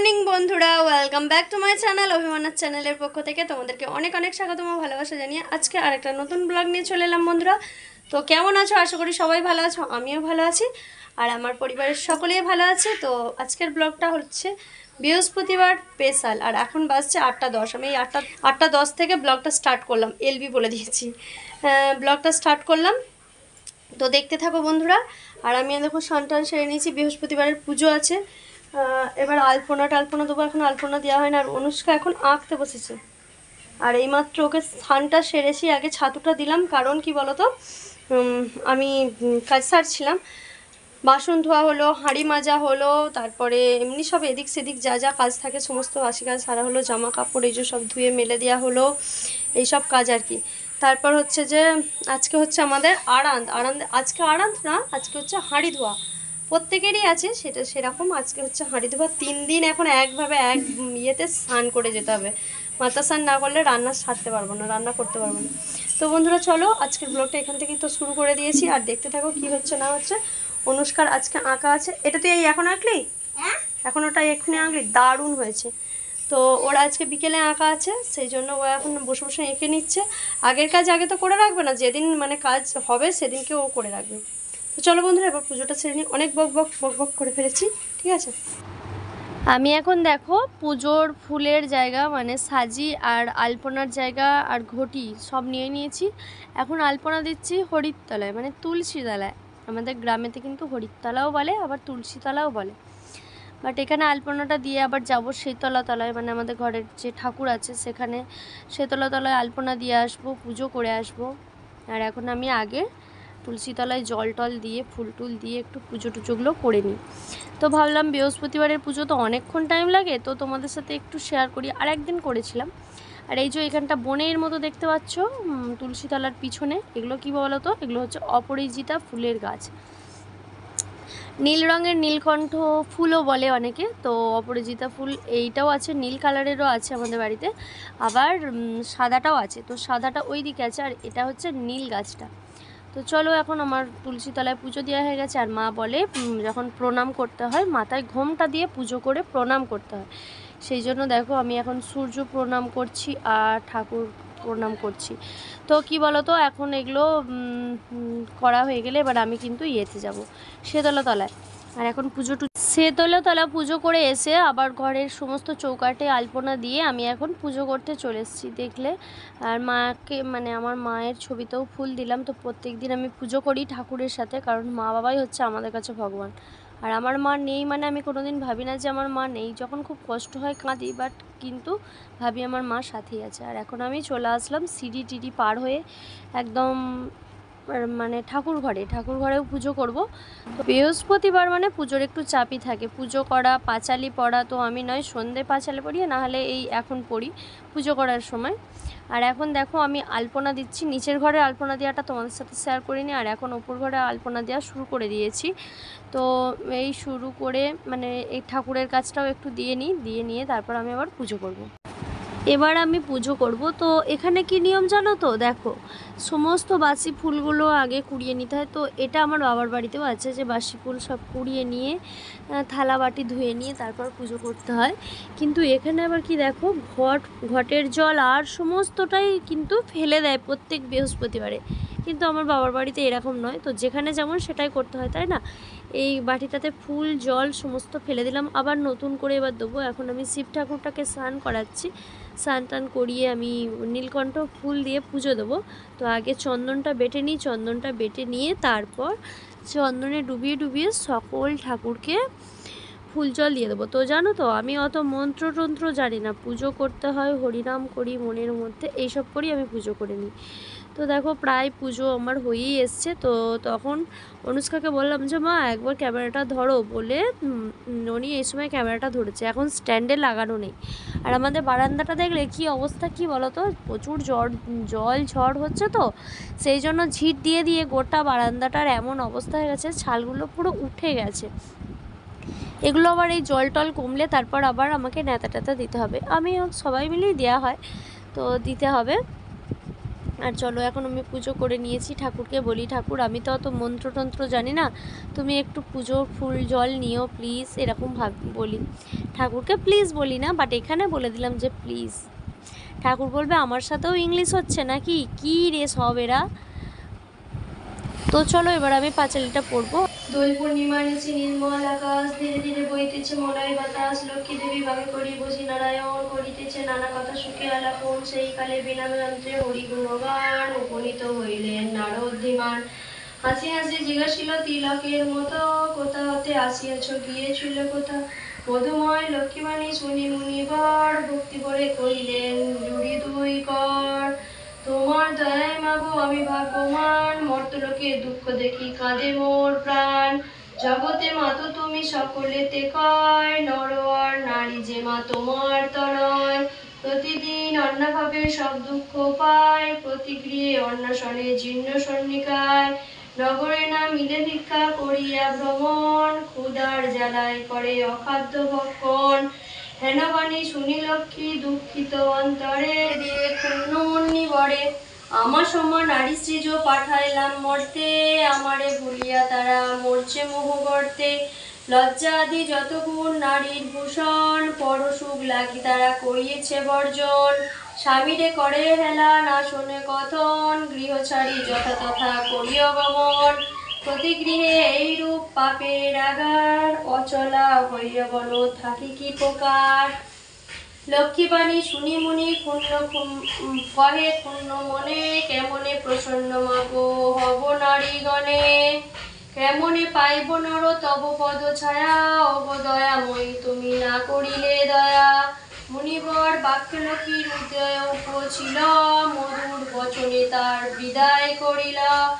Morning বন্ধুরা, welcome back to my channel. অভিমানার চ্যানেলের পক্ষ থেকে তোমাদেরকে অনেক অনেক স্বাগতম ও ভালোবাসা জানিয়ে আজকে আরেকটা নতুন ব্লগ নিয়ে চলে এলাম। বন্ধুরা, তো কেমন আছো? আশা করি সবাই ভালো আছো, আমিও ভালো আছি আর আমার পরিবারের সকলেই ভালো আছে। তো আজকের ব্লগটা হচ্ছে বৃহস্পতিবার স্পেশাল। আর এখন বাজছে 8:10। আমি এই 8:10 থেকে ব্লগটা স্টার্ট করলাম, এলবি বলে দিয়েছি। ব্লগটা স্টার্ট করলাম, তো দেখতে থাকো বন্ধুরা। আর আমি দেখো স্নান সেরে নিয়েছি, বৃহস্পতিবারের পুজো আছে। এবার আলপনা দেবো, এখন আলপনা দেওয়া হয় না। আর অনুষ্কা এখন আঁকতে বসেছে। আর এইমাত্র ওকে স্নানটা সেরেছি, আগে ছাতুটা দিলাম। কারণ কি বলতো, আমি কাজ সারছিলাম, বাসন ধোয়া হলো, হাঁড়ি মাজা হলো, তারপরে এমনি সব এদিক সেদিক যা যা কাজ থাকে সমস্ত বাসি কাজ সারা হলো, জামা কাপড় এই যে সব ধুয়ে মেলে দেওয়া হলো, এইসব কাজ আর কি। তারপর হচ্ছে যে আজকে হচ্ছে আমাদের আজকে আরান্ত না, আজকে হচ্ছে হাঁড়ি ধোয়া। প্রত্যেকেরই আছে সেটা সেরকম। আজকে হচ্ছে হাঁড়ি ধোয়া। 3 দিন এখন একভাবে এক ইয়েতে স্নান করে যেতে হবে। মাথা স্নান না করলে রান্না সারতে পারবো না, রান্না করতে পারবো না। তো বন্ধুরা চলো, আজকের ব্লগটা এখান থেকেই তো শুরু করে দিয়েছি। আর দেখতে থাকো কি হচ্ছে না হচ্ছে। অনুষ্কার আজকে আঁকা আছে। এটা তুই এখন আঁকলি? এখন ওটা এক্ষুনি আঁকলি, দারুণ হয়েছে। তো ওরা আজকে বিকেলে আঁকা আছে, সেই জন্য ও এখন বসে বসে এঁকে নিচ্ছে। আগের কাজ আগে তো করে রাখবে না, যেদিন মানে কাজ হবে সেদিনকে ও করে রাখবে। তো চলো বন্ধুরা, এবার পুজোটা সেরে নিই। অনেক বক বক করে ফেলেছি, ঠিক আছে। আমি এখন দেখো পুজোর ফুলের জায়গা মানে সাজি আর আলপনার জায়গা আর ঘটি সব নিয়ে নিয়েছি। এখন আলপনা দিচ্ছি হরিতলায়, মানে তুলসীতলায়। আমাদের গ্রামেতে কিন্তু হরিতলাও বলে, আবার তুলসীতলাও বলে। বাট এখানে আলপনাটা দিয়ে আবার যাবো শীতলা তলায়, মানে আমাদের ঘরের যে ঠাকুর আছে সেখানে শীতলা তলায় আলপনা দিয়ে আসবো, পুজো করে আসবো। আর এখন আমি আগে তুলসীতলায় জল টল দিয়ে ফুল টুল দিয়ে একটু পুজো টুজোগুলো করে নিই। তো ভাবলাম বৃহস্পতিবারের পুজো তো অনেকক্ষণ টাইম লাগে, তো তোমাদের সাথে একটু শেয়ার করি। আর একদিন করেছিলাম। আর এই যে এখানটা বনের মতো দেখতে পাচ্ছ তুলসীতলার পিছনে, এগুলো কী বলো তো, এগুলো হচ্ছে অপরাজিতা ফুলের গাছ। নীল রঙের নীলকণ্ঠ ফুলও বলে অনেকে। তো অপরাজিতা ফুল এইটাও আছে, নীল কালারেরও আছে আমাদের বাড়িতে, আবার সাদাটাও আছে। তো সাদাটা ওই দিকে আছে, আর এটা হচ্ছে নীল গাছটা। তো চলো, এখন আমার তুলসীতলায় পুজো দেওয়া হয়ে গেছে। আর মা বলে যখন প্রণাম করতে হয় মাথায় ঘোমটা দিয়ে পুজো করে প্রণাম করতে হয়। সেই জন্য দেখো আমি এখন সূর্য প্রণাম করছি আর ঠাকুর প্রণাম করছি। তো কি বলো তো, এখন এগুলো করা হয়ে গেলে এবার আমি কিন্তু ইয়েতে যাব শীতলা তলায়। আর এখন শীতলা পুজো করে এসে আবার ঘরের সমস্ত চৌকাঠে আলপনা দিয়ে আমি এখন পুজো করতে চলে এসেছি, দেখলে। আর মাকে মানে আমার মায়ের ছবিতেও ফুল দিলাম। তো প্রত্যেক দিন আমি পুজো করি ঠাকুরের সাথে, কারণ মা বাবাই হচ্ছে আমাদের কাছে ভগবান। আর আমার মা নেই মানে আমি কোনোদিন ভাবি না যে আমার মা নেই। যখন খুব কষ্ট হয় কাঁদি, বাট কিন্তু ভাবি আমার মা সাথেই আছে। আর এখন আমি চলে আসলাম সিঁড়ি টিড়ি পার হয়ে একদম মানে ঠাকুর ঘরেও পুজো করব। তো বৃহস্পতিবার মানে পুজোর একটু চাপই থাকে, পুজো করা, পাঁচালি পড়া। তো আমি নয় সন্ধে পাঁচালি পড়ি, নাহলে এই এখন পড়ি পুজো করার সময়। আর এখন দেখো আমি আলপনা দিচ্ছি। নিচের ঘরে আলপনা দেওয়াটা তোমাদের সাথে শেয়ার করিনি, আর এখন ওপর ঘরে আলপনা দেওয়া শুরু করে দিয়েছি। তো এই শুরু করে মানে এই ঠাকুরের কাজটাও একটু দিয়ে নিয়ে তারপর আমি আবার পুজো করব। এবার আমি পুজো করব। তো এখানে কি নিয়ম জানো তো, দেখো সমস্ত বাসি ফুলগুলো আগে কুড়িয়ে নিতে হয়। তো এটা আমার বাবার বাড়িতেও আছে, যে বাসি ফুল সব কুড়িয়ে নিয়ে থালা বাটি ধুয়ে নিয়ে তারপর পুজো করতে হয়। কিন্তু এখানে আবার কি দেখো, ঘটের জল আর সমস্তটাই কিন্তু ফেলে দেয় প্রত্যেক বৃহস্পতিবারে। কিন্তু আমার বাবার বাড়িতে এরকম নয়। তো যেখানে যেমন সেটাই করতে হয়, তাই না। এই বাটিটাতে ফুল জল সমস্ত ফেলে দিলাম, আবার নতুন করে এবার দেবো। এখন আমি শিব ঠাকুরটাকে স্নান করাচ্ছি। স্নান টান করিয়ে আমি নীলকণ্ঠ ফুল দিয়ে পুজো দেবো। তো আগে চন্দনটা বেটে নিই, চন্দনটা বেটে নিয়ে তারপর চন্দনে ডুবিয়ে সকল ঠাকুরকে ফুল জল দিয়ে দেবো। তো জানো তো আমি অত মন্ত্রতন্ত্র জানি না, পুজো করতে হয়, হরিনাম করি মনের মধ্যে, এইসব করি আমি পুজো করে নিই। তো দেখো প্রায় পুজো আমার হয়েই এসছে। তো তখন অনুষ্কাকে বললাম যে মা একবার ক্যামেরাটা ধরো, বলে উনি এই সময় ক্যামেরাটা ধরেছে। এখন স্ট্যান্ডে লাগানো নেই। আর আমাদের বারান্দাটা দেখলে কি অবস্থা, কি বলো তো, প্রচুর জল ঝড় হচ্ছে। তো সেই জন্য ঝিট দিয়ে গোটা বারান্দাটার এমন অবস্থা হয়ে গেছে, ছালগুলো পুরো উঠে গেছে। এগুলো আবার এই জল টল কমলে তারপর আবার আমাকে ন্যাতা ট্যাতা দিতে হবে। আমি সবাই মিলেই দেওয়া হয়, তো দিতে হবে। আর চলো এখন আমি পুজো করে নিয়েছি। ঠাকুরকে বলি, ঠাকুর আমি তো অত মন্ত্রতন্ত্র জানি না, তুমি একটু পুজো ফুল জল নিও প্লিজ, এরকম বলি। ঠাকুরকে প্লিজ বলি না, বাট এখানে বলে দিলাম যে প্লিজ। ঠাকুর বলবে আমার সাথেও ইংলিশ হচ্ছে নাকি, কী রে সব এরা। তো চলো এবার আমি পাঁচালিটা পড়বো। দোল পূর্ণিমা নিচে নির্মল আকাশ, ধীরে ধীরে বইতেছে মলয় বাতাস, লক্ষ্মী দেবী ভাবে করি বসি নারায়ণ, করিতেছে নানা কথা সুখে আলাপন, সেই কালে বিনা যন্ত্রে হরি গুণগান, উপনীত হইলেন নারদ ধীমান। হাসি হাসি জিজ্ঞাসিল তিলকের মতো, কোথা হতে আসিয়াছ গিয়েছিল কোথা, মধুময় লক্ষ্মীবাণী শুনি মুনিবর, ভক্তি করে কহিলেন জুড়ি দুই কর। তোমার দয়ায় মাগো আমি ভাগ্যবান, মর্তলোকে দুঃখ দেখি কাঁদে মোর প্রাণ, জগতে মা তো তুমি সকলেতে কয়, নর আর নারী যে মা তোমার তনয়, প্রতিদিন অন্নভাবে সব দুঃখ পায়, প্রতিগৃহে অন্নশনে জীর্ণ সন্নিকায়, নগরে না মিলে ভিক্ষা করিয়া ভ্রমণ, ক্ষুধার জ্বালায় করে অখাদ্য ভক্ষণ। হেনবাণী শুনি লক্ষ্মী দুঃখিত অন্তরে, দিয়ে ক্ষুণ্ণ নিবরে, আমার সমান নারী সৃজ পাঠাইলাম মর্তে, আমারে ভুলিয়া তারা মরছে মোহ গর্তে, লজ্জা আদি যত গুণ নারীর ভূষণ, পরসুখ লাগি তারা করিয়েছে বর্জন, স্বামীরে করে হেলা না শোনে কথন, গৃহ ছাড়ি যথা তথা করিও গমন, প্রতি গৃহে এইরূপ পাপের আগার, অচলা হইয়া বলো থাকি কি প্রকার। লক্ষ্মীবাণী শুনি মুনি ক্ষুণ্ণ কহে ক্ষুণ্ণ মনে, কেমনে প্রসন্ন মাগো হব নারীগণে, কেমনে পাইব নর তব পদ ছায়া, অব দয়াময়ী তুমি না করিলে দয়া। মুনিবর বাক্য লক্ষ্মীর হৃদয় উপছিল, মধুর বচনে তার বিদায় করিল,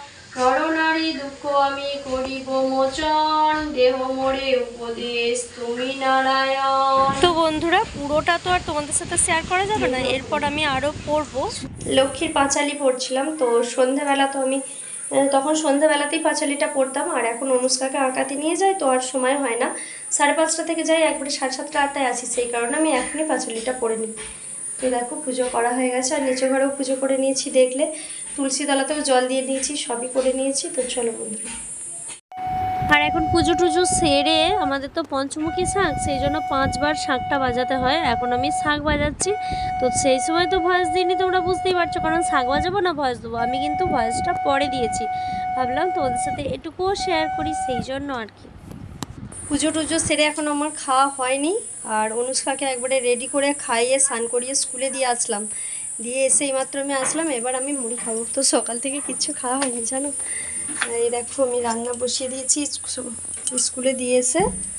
নরনারী দুঃখ আমি করিব মোচন, দেহ মোরে উপদেশ তুমি নারায়ণ। তো বন্ধুরা পুরোটা তো আর তোমাদের সাথে শেয়ার করা যাবে না, এরপর আমি আরও পড়বো। লক্ষ্মীর পাঁচালি পড়ছিলাম, তো সন্ধ্যাবেলা তো আমি তখন সন্ধ্যাবেলাতেই পাঁচালিটা পড়তাম, আর এখন অনুষ্কাকে আঁকাতে নিয়ে যাই তো আর সময় হয় না, 5:30 থেকে যাই, একবারে 7:30 8টায় আসি, সেই কারণে আমি এখনই পাঁচালিটা পড়ে নিই। তো দেখো পুজো করা হয়ে গেছে, আর নিচে ঘরেও পুজো করে নিয়েছি, দেখলে তুলসী তলাতেও জল দিয়ে দিয়েছি, সবই করে নিয়েছি। তো চলো বন্ধুরা, আর এখন পুজো টুজো সেরে আমাদের তো পঞ্চমুখী শাঁখ, সেই জন্য 5 বার শাঁখটা বাজাতে হয়, এখন আমি শাঁখ বাজাচ্ছি। তো সেই সময় তো ভয়েস দিইনি, তোমরা বুঝতেই পারছো, কারণ শাঁখ বাজাবো না ভয়েস দেবো, আমি কিন্তু ভয়েসটা পরে দিয়েছি, ভাবলাম তোমাদের সাথে এটুকুও শেয়ার করি, সেই জন্য আর কি। পুজো টুজো সেরে এখন আমার খাওয়া হয়নি, আর অনুষ্কাকে একবারে রেডি করে খাইয়ে স্নান করিয়ে স্কুলে দিয়ে আসলাম, দিয়ে এসে মাত্র আমি আসলাম, এবার আমি মুড়ি খাবো। তো সকাল থেকে কিচ্ছু খাওয়া হয়নি জানো। এই দেখো আমি রান্না বসিয়ে দিয়েছি, স্কুলে দিয়ে এসে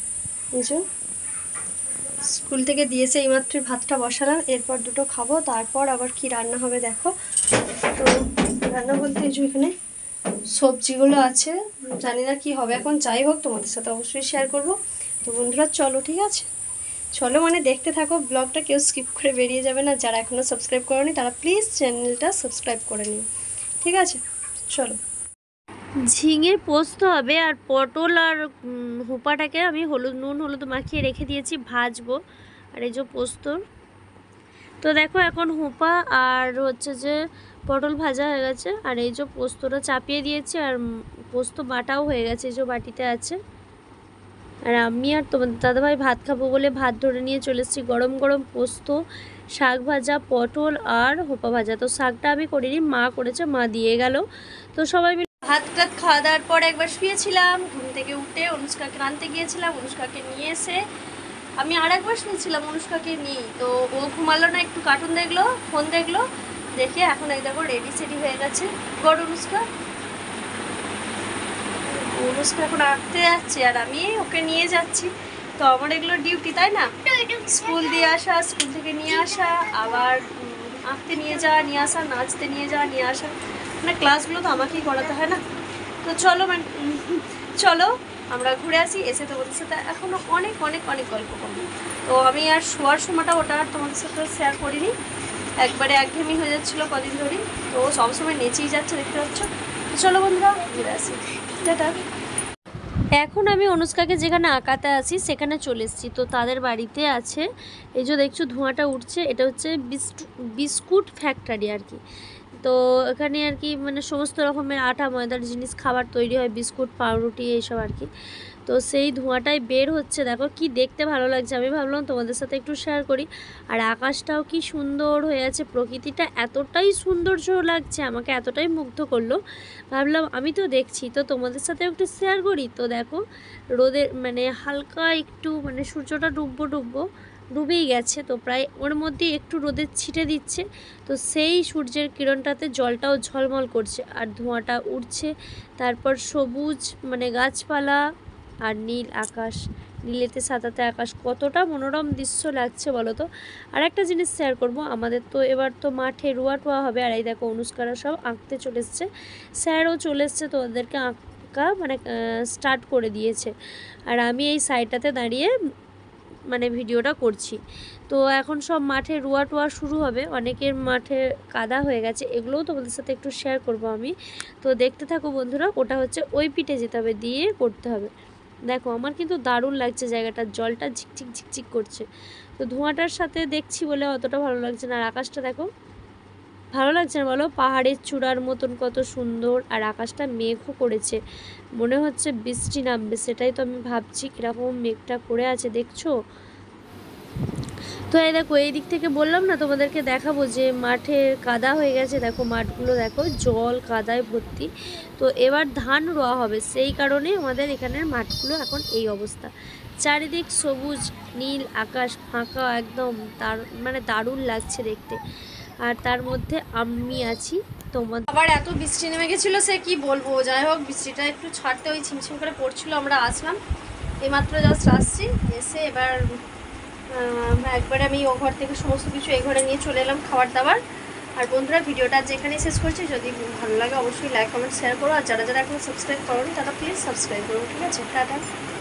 স্কুল থেকে দিয়েছে এইমাত্র ভাতটা বসালাম, এরপর দুটো খাবো, তারপর আবার কি রান্না হবে দেখো। তো রান্না বলতে এই যে এখানে সবজিগুলো আছে, জানি না কি হবে এখন, যাই হোক তোমাদের সাথে অবশ্যই শেয়ার করব। তো বন্ধুরা চলো, ঠিক আছে, চলো মানে দেখতে থাকো ব্লগটা, কেউ স্কিপ করে বেরিয়ে যাবে না, যারা এখনও সাবস্ক্রাইব করোনি তারা প্লিজ চ্যানেলটা সাবস্ক্রাইব করে নিও, ঠিক আছে চলো। ঝিঙে পোস্ত হবে, আর পটল আর হোপাটাকে আমি নুন হলুদ মাখিয়ে রেখে দিয়েছি, ভাজবো। আর এই যে পোস্ত, তো দেখো এখন হোপা আর হচ্ছে যে পটল ভাজা হয়ে গেছে, আর এই যে পোস্তটা চাপিয়ে দিয়েছি, আর পোস্ত বাটাও হয়ে গেছে, এই যে বাটিতে আছে। আর আমি আর তোমাদের দাদাভাই ভাত খাবো বলে ভাত ধরে নিয়ে চলে এসেছি, গরম গরম পোস্ত, শাক ভাজা, পটল আর হোপা ভাজা। তো শাকটা আমি করিনি, মা করেছে, মা দিয়ে গেল। তো সবাই মিলে ভাত টাত খাওয়া দাওয়ার পর একবার শুয়েছিলাম, ঘুম থেকে উঠে অনুষ্কাকে আনতে গিয়েছিলাম, অনুষ্কাকে নিয়ে এসে আমি আর একবার শুয়েছিলাম অনুষ্কাকে নিয়ে। তো ও ঘুমালো না, একটু কার্টুন দেখলো, ফোন দেখলো, দেখে এখন এই দেখো রেডি সেডি হয়ে গেছে। গড অনুষ্কা এখন আঁকতে যাচ্ছে, আর আমি ওকে নিয়ে যাচ্ছি। তো আমার এগুলো ডিউটি, তাই না, স্কুল দিয়ে আসা, স্কুল থেকে নিয়ে আসা, আবার আঁকতে নিয়ে যাওয়া নিয়ে আসা, নাচতে নিয়ে যাওয়া নিয়ে আসা, মানে ক্লাসগুলো তো আমাকেই করাতে হয় না। তো চলো চলো আমরা ঘুরে আসি, এসে তোমাদের সাথে এখনও অনেক অনেক অনেক গল্প করবো। তো আমি আর শোয়ার সময়টা ওটা আর তোমাদের সাথে শেয়ার করিনি, একবারে একঘেয়েমি হয়ে যাচ্ছিলো কদিন ধরেই, তো সবসময় নেচেই যাচ্ছে, দেখতে পাচ্ছ। তো চলো বন্ধুরা ঘুরে আসি, টাটা। এখন আমি অনুষ্কাকে যেখানে আঁকাতে আছি সেখানে চলে এসেছি, তো তাদের বাড়িতে আছে, এই যে দেখছো ধোঁয়াটা উঠছে, এটা হচ্ছে বিস্কুট ফ্যাক্টরি আর কি। তো এখানে আর কি মানে সমস্ত রকমের আটা ময়দার জিনিস খাবার তৈরি হয়, বিস্কুট পাউরুটি এইসব আর কি। তো সেই ধোঁয়াটাই বের হচ্ছে, দেখো কি দেখতে ভালো লাগছে। আমি ভাবলাম তোমাদের সাথে একটু শেয়ার করি। আর আকাশটাও কি সুন্দর হয়ে আছে, প্রকৃতিটা এতটাই সৌন্দর্য লাগছে, আমাকে এতটাই মুগ্ধ করলো, ভাবলাম আমি তো দেখছি তো তোমাদের সাথে একটু শেয়ার করি। তো দেখো রোদের মানে হালকা একটু মানে সূর্যটা ডুবেই গেছে, তো প্রায় ওর মধ্যে একটু রোদের ছিটে দিচ্ছে, তো সেই সূর্যের কিরণটাতে জলটাও ঝলমল করছে আর ধোঁয়াটা উঠছে। তারপর সবুজ মানে গাছপালা আর নীল আকাশ, নীলেতে সাদাতে আকাশ, কতটা মনোরম দৃশ্য লাগছে বলো তো। আর একটা জিনিস শেয়ার করব, আমাদের তো এবার তো মাঠে রোয়া টোয়া হবে, আর এই দেখো অনুষ্কারা সব আঁকতে চলে এসছে, স্যারও চলে এসছে, তো ওদেরকে আঁকা মানে স্টার্ট করে দিয়েছে। আর আমি এই সাইডটাতে দাঁড়িয়ে মানে ভিডিওটা করছি। তো এখন সব মাঠে রোয়া টোয়া শুরু হবে, অনেকের মাঠে কাদা হয়ে গেছে, এগুলোও তোমাদের সাথে একটু শেয়ার করব আমি। তো দেখতে থাকো বন্ধুরা, ওটা হচ্ছে ওই পিঠে যেতে হবে, দিয়ে করতে হবে। দেখো আমার কিন্তু দারুণ লাগছে জায়গাটা, জলটা ঝিকঝিক ঝিকঝিক করছে। তো ধোঁয়াটার সাথে দেখছি বলে অতটা ভালো লাগছে না। আর আকাশটা দেখো, ভালো লাগছে না বলো? পাহাড়ের চূড়ার মতন কত সুন্দর, আর আকাশটা মেঘও করেছে, মনে হচ্ছে বৃষ্টি নামবে, সেটাই তো আমি ভাবছি কীরকম মেঘটা করে আছে দেখছো। তো এই দেখো এই দিক থেকে বললাম না তোমাদেরকে দেখাবো যে মাঠে কাদা হয়ে গেছে, দেখো মাঠগুলো দেখো জল কাদায় ভর্তি। তো এবার ধান রোয়া হবে, সেই কারণে আমাদের এখানের মাঠগুলো এখন এই অবস্থা। চারিদিক সবুজ নীল আকাশ, ফাঁকা একদম, তার মানে দারুণ লাগছে দেখতে। আর তার মধ্যে আমি আছি তোমাদের। আবার এত বৃষ্টি নেমে গেছিলো সে কি বলবো, যাই হোক বৃষ্টিটা একটু ছাড়তে ওই ছিমছিম করে পড়ছিল, আমরা আসলাম এইমাত্র জাস্ট আসছি, এসে এবার একবারে আমি ও ঘর থেকে সমস্ত কিছু এই ঘরে নিয়ে চলে এলাম খাবার দাবার। আর বন্ধুরা ভিডিওটা যেখানেই শেষ করছি, যদি ভালো লাগে অবশ্যই লাইক কমেন্ট শেয়ার করো, আর যারা যারা এখন সাবস্ক্রাইব করো তারা প্লিজ সাবস্ক্রাইব করো, ঠিক আছে? টাটা।